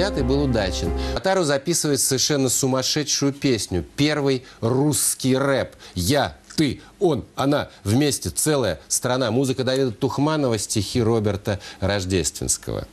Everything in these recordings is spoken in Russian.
1979 был удачен. Татару записывает совершенно сумасшедшую песню. Первый русский рэп. Я, ты, он, она, вместе, целая страна. Музыка Давида Тухманова, стихи Роберта Рождественского.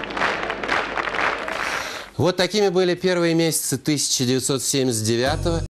Вот такими были первые месяцы 1979-го.